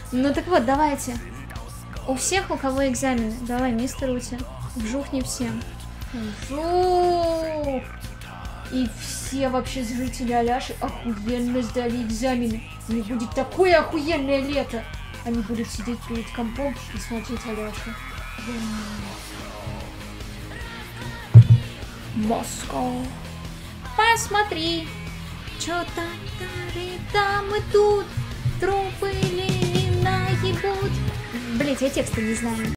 Ну так вот, давайте. У всех, у кого экзамены. Давай, мистер Ути. Вжухни всем. Вжух! И все вообще жители Аляши охуенно сдали экзамены. У них будет такое охуенное лето. Они будут сидеть перед компом и смотреть Аляшу. Москва. Посмотри. Чё там и тут. Трупы Ленина ебут. Блять, я текста не знаю.